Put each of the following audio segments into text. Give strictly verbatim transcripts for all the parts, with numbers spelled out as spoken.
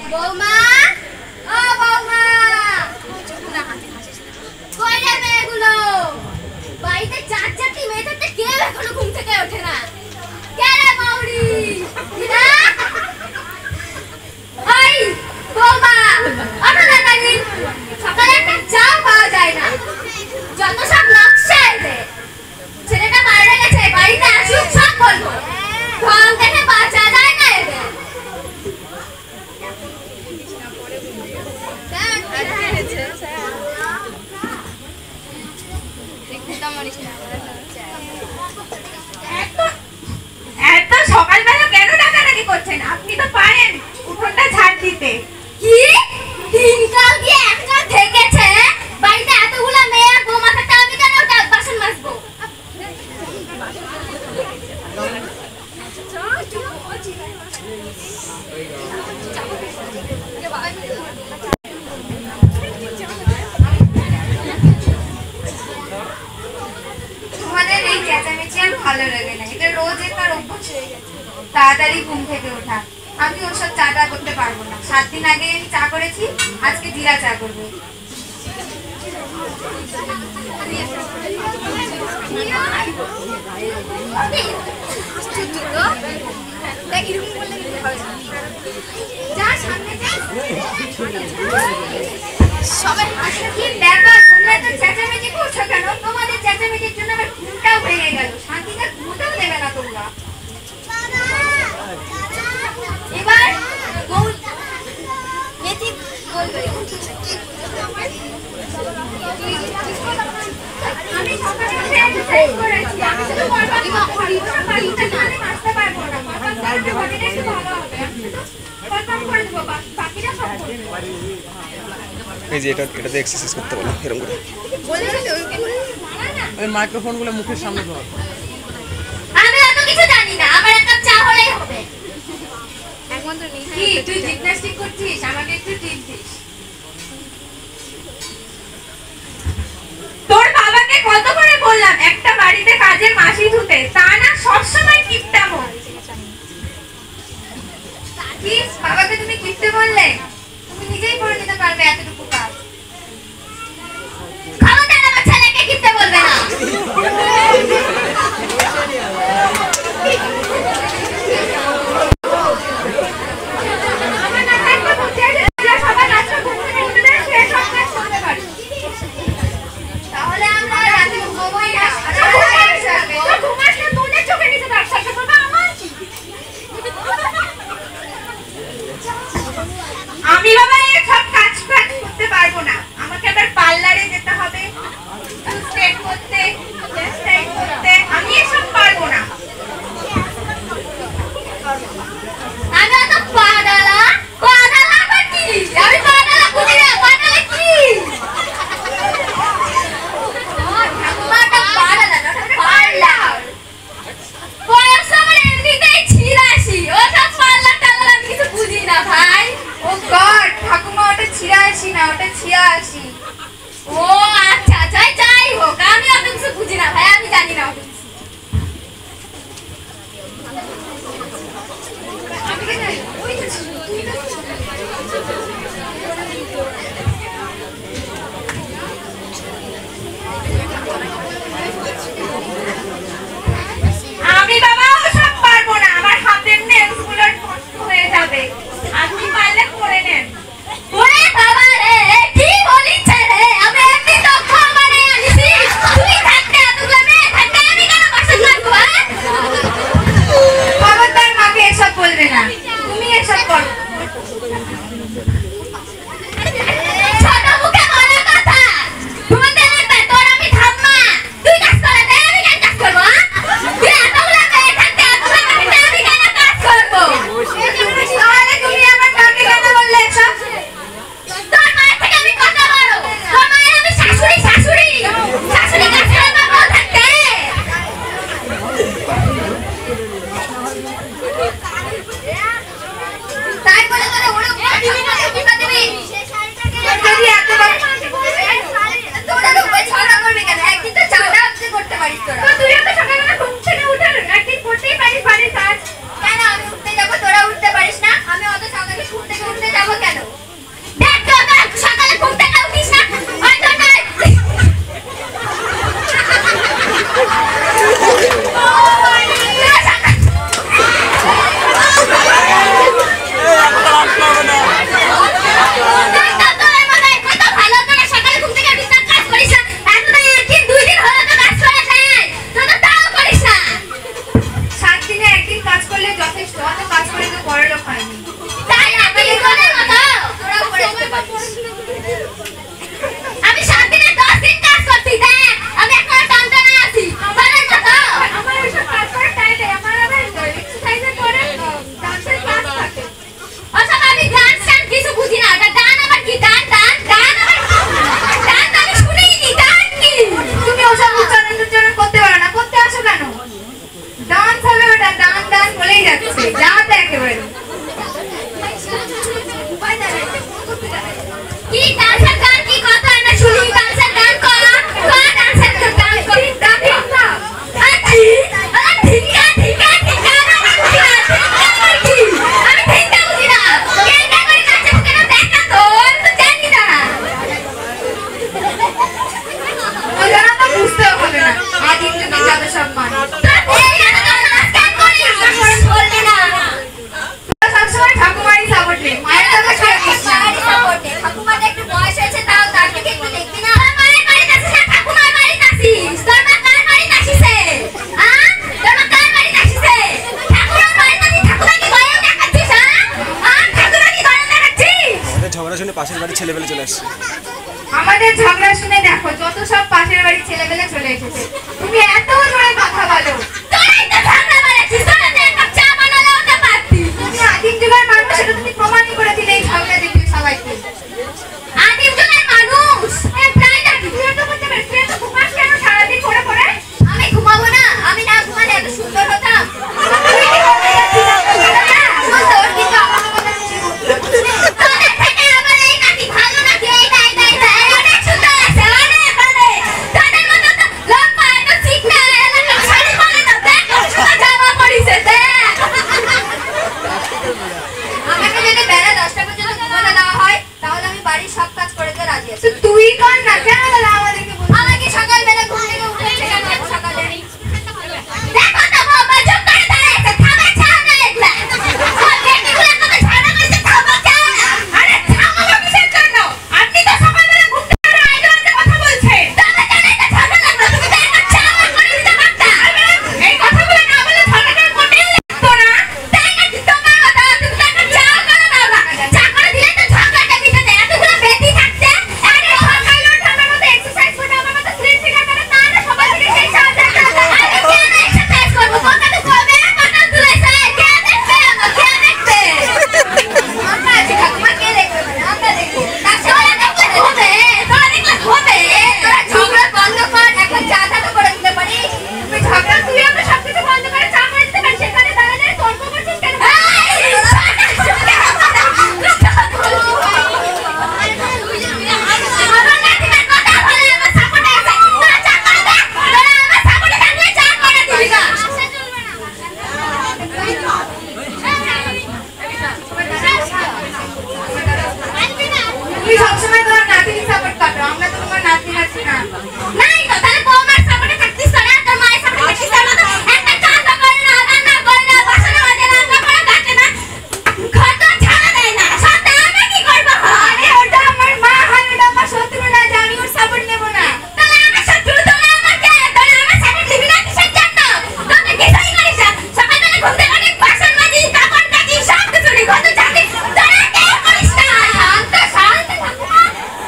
বৌমা, ও বৌমা, কই রে মেয়েগুলো? বাড়িতে চার চারটি মেয়ে থাকতে কেউ এখনো ঘুম থেকে ওঠে না। কে রে মৌরি? ওই বৌমা, ওঠো তাড়াতাড়ি। সকালে একটা চা পাওয়া যায় না, যত সব নকশা এতে। ছেলেটা মারা গেছে, বাড়িতে আসুক সব বলবো। ঢং দেখে বাঁচা যায় না এদের। এত সকালবেলা কেন ডাকাডাকি করছেন? আপনি তো পারেন উঠোনটা ঝাড় দিতে। কি দিনকাল গিয়ে একটা থেকেছে, বাড়িতে এতগুলা মেয়ে আর বৌমা থাকতে আমি কেন বাসন মাজবো? তোমাদের এই চেঁচামেচি আর ভালো লাগে না, এটা রোজ একটা অভ্যাস হয়ে গেছে। তাড়াতাড়ি ঘুম থেকে ওঠা। আমি ওসব চা টা করতে পারবো না। সাত দিন আগে আমি চা করেছি, আজকে জিরা চা করবো। সবাই কি ব্যাপার, তোমরা তো চেঁচামেচি করছো কেন? তোমাদের চেঁচামেচির জন্য আমার ঘুমটাও ভেঙে গেল। শান্তিতে ঘুমটাও দেবে না তোমরা। এবার আমি সকালে উঠে এক্সারসাইজ করেছি, আমি শুধু বলবো ওটা বাড়িতে মানে নাচতে পারবো না। বাকিটা একটু ভালো হবে, কনফার্ম করে দেবো, বাকিটা সব করবো। এই যে এটা এটাতে এক্সারসাইজ করতে বলো এরকম করে। এই মাইক্রোফোনগুলো মুখের সামনে ধর। আমি এত কিছু জানি না, আমার একটা চা হলেই হবে। কি তুই জিমন্যাস্টিক করছিস? আমাকে একটু টিপ দিস। তোর বাবাকে কত করে বললাম একটা বাড়িতে কাজের মাসি ধুতে, তা না সবসময় কিপটামো। কি বাবাকে তুমি কিপটে বললে? তুমি নিজেই করে নিতে পারবে এতটুকু কাজ। ক্ষমতা আমার ছেলেকে কিপটে বলবে না। আমি বাবা এই সব কাজ কাজ করতে পারবো না। আমাকে আবার পার্লারে যেতে হবে, স্ট্রেট করতে, হেয়ার স্টাইল করতে। আমি এসব পারবো না। আমি অত পাডালা পাডালা আবার কি? আমি পাডালা বুঝি না, পাডালা কি? ঠাকুমাটা পাডালা না, পার্লার। বয়স আমার এমনিতেই ছিয়াশি, ওসব পার্লার টার্লার আমি কিছু বুঝি না ভাই। ও গড, ঠাকুমা ওটা ছিয়াশি না, ওটা ছিয়াশি। ও আচ্ছা, যাই যাই হোক, আমি অত কিছু বুঝি না ভাই, আমি জানি না অত কিছু। আমি বাবা ওসব পারবো না। আমার হাতের নেলস গুলো নষ্ট হয়ে যাবে। আপনি পারলে করে নেন। ওরে বাবা রে, কি বলিস রে? আমি এমনি তো খাবারে আনিছি, তুই থাকতে এতগুলো মেয়ে থাকতে আমি কেন বাসন মাজবো? বাবা তার মাকে এসব বলবে না, তুমি এসব করো। ছোট মুখে বলার কথা, শুনতে লাগবে তোর আমি ঠাম্মা। তুই কাজ করে দে, আমি কেন কাজ করবো? তুই এতগুলো মেয়ে থাকতে এতগুলো বাড়িতে আমি কেন কাজ করবো? তাহলে তুমি আমার মাকে কেন বললে এসব? তোর মায়ের থেকে আমি কথা বড়, তোর মায়ের আমি শাশুড়ি শাশুড়ি শাশুড়ি কাজ করে না বউ থাকতে। তাই বলে তোরা ওরে দেখি ডান্সের গান কি কথা না শুনি ডান্সের গান করা কর ডান্সের গান করি দাবি না আছি আরে ঠিকা ঠিকা ঠিকা কি আমি ঠিকা বুঝি না কেন করে নাচে কেন দেখা তো তো জানি না ওরা তো বুঝতে হবে না আদিম যুগে যত সম্মান এই গান নাচ করি বলবে না সবসময় ঠাকুমারই সাপোর্ট নেই মায়ের কথা ছেড়ে দিস না বাড়ি সাপোর্টে ঠাকুমার একটু বয়স হয়েছে তাও তার দিকে একটু দেখবি না মায়ের বাড়ি নাচিস না ঠাকুমার বাড়ি নাচিস তোর মা কার বাড়ি নাচিসে হ্যাঁ তোর মা কার বাড়ি নাচিসে ঠাকুমার বাড়ি নাচিস ঠাকুমা কি গয়না দেখাচ্ছিস হ্যাঁ ঠাকুমা কি গয়না দেখাচ্ছিস আমাদের ঝগড়া শুনে পাশের বাড়ির ছেলেবেলে চলে আসছে। আমাদের ঝগড়া শুনে দেখো যত সব পাশের বাড়ির ছেলেবেলে চলে এসেছে তুমি এত জোরে কথা বলো তোরাই তো ঝগড়া বাড়াচ্ছিস তোরা তো এক কাপ চা বানালে ওটা পারতি তুমি আদিম যুগের মানুষ সেটা তুমি প্রমাণই করে দিলে এই ঝগড়া দেখবে সবাইকে আদিম যুগের মানুষ এই প্রায় নাকি তুই তো বলতে পারিস তুই তো ঘুমাস কেন সারাদিন পড়ে পড়ে আমি ঘুমাবো না আমি না ঘুমালে এত সুন্দর হতাম সুন্দর কিন্তু আমার কথা কিছু তোদের থেকে আমার এই নাতি ভালো নাকি এইটা এইটা এইটা অনেক সুন্দর আছে অনেক অনেক তোদের মতো তো লম্বা এত চিকনা এলাকা শাড়ি পরে না দেখ কত সুন্দর জামা পরিছে দেখ আমাকে যদি বেলা দশটা পর্যন্ত ঘুমাতে দেওয়া হয় তাহলে আমি বাড়ির সব কাজ করে দিতে রাজি আছি তুই কর না কেন বলে আমাদেরকে বল আমাকে সকালবেলা ঘুম থেকে উঠেছে কেন এত সকালে দেখো তো বাবা চুপ করে দাঁড়িয়েছে থামে ছাড়া এগুলা সব বেটিগুলো কত ঝাড়া করেছে থামো ছাড়া আরে থামো কিসের জন্য আপনি তো সকালবেলা ঘুম থেকে উঠে আইডো আজে কথা বলছেন তবে জানাই তো ঝাড়া লাগলো তুমি তো একটা চা করে দিতে পারতা এই কথাগুলো না বলে ঝগড়াটা মোটেও লাগতো না তাই নাকি তোমার কথা তুমি তো একটা চা করে দাও না চা করে দিলে তো ঝগড়াটা মিটে যায় এতগুলো বেটি থাকতে আরে সকালে ওঠে আমার মতো এক্সারসাইজ করতে আমার মতো স্লিপ ফিগার করে না না সকাল থেকে সেই সাহায্য আমি কেন এক্সারসাইজ করবো কথা তো করবে কথা তুলেছে কে দেখবে আমার কে দেখবে আমরা আছি ঠাকুমা কে দেখবে মানে আমরা দেখবো তোরা দেখলে হবে তোরা দেখলে হবে তোরা ঝগড়া বন্ধ কর একটা চা টা তো করে দিতে পারি তুই ঝগড়া তুই আমরা সবকিছু বন্ধ করে চা করে দিতে পারি সেখানে দাঁড়ালে তর্ক করছিস কেন আমার নাতির কথা বলে আমার সাপোর্টে আছে তোরা চা করে দে তোরা আমার সাপোর্টে থাকলে চা করে দিবি না তুই সবসময় তোর নাতিকে সাপোর্ট করো আমরা তো তোমার নাতি আছি না নাই তো তাহলে বৌমার সাপোর্টে থাকতিস না তোর মায়ের সাপোর্টে থাকতিস না তো একটা কাজ করে না রান্না করে না বাসন মাজে না রান্না করে কাটে না ঘর তো ঝাড়া দেয় না সাথে আমি কি করবো আরে ওটা আমার মা হয় ওটা আমার শত্রু না যে আমি ওর সাপোর্ট নেব না তাহলে আমার শত্রু তোরা আমাকে তোরা আমার সাপোর্ট দিবি না কিসের জন্য তোকে কিছুই করিস না সকালবেলা ঘুম থেকে উঠে বাসন মাজি কাপড় কাচি সব কিছু নি ঘর তো ঝাড়ি তোরা কেউ করিস না শান্ত শান্ত ঠাকুমা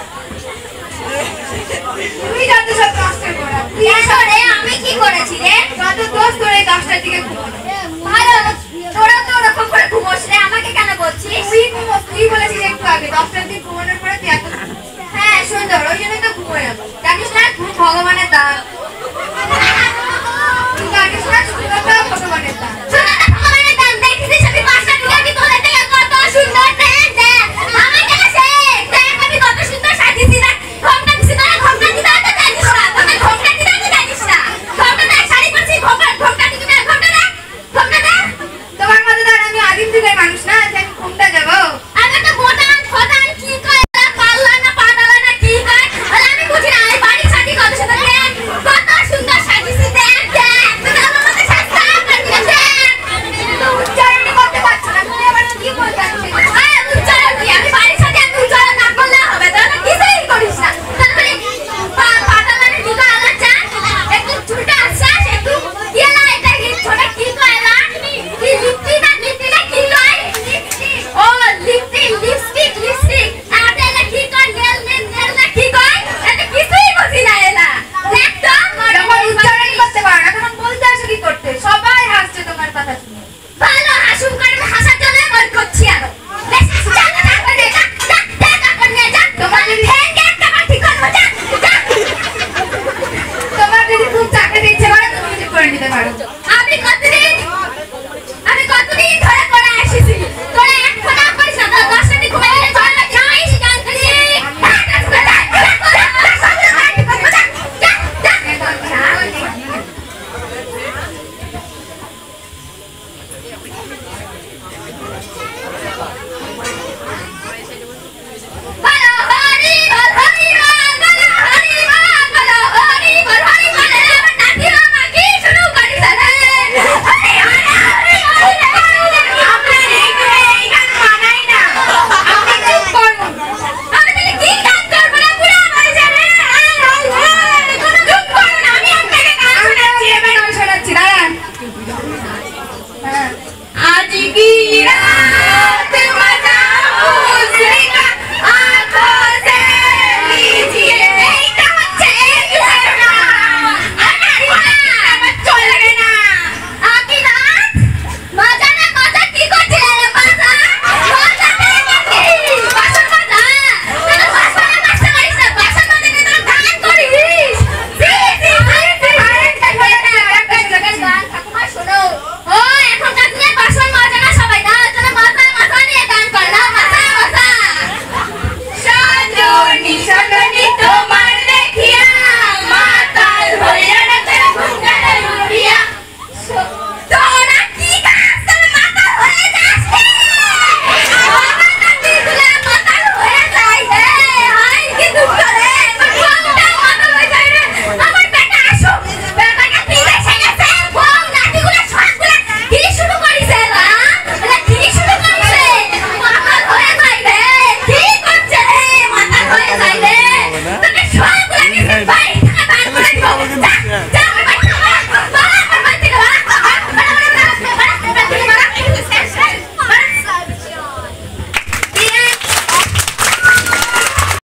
তুই যত সব কষ্ট করা তুই কেন রে আমি কি করেছি রে যত দোষ তোর এই দশটার দিকে ঘুমানো ভালো তোরা তো ওরকম করে ঘুমোস রে আমাকে কেন বলছিস তুই ঘুমোস তুই বলেছিস একটু আগে দশটার দিক ঘুমানোর পরে তুই এত হ্যাঁ সুন্দর ওই জন্য তো ঘুমোয় না জানিস না ঘুম ভগবানের দান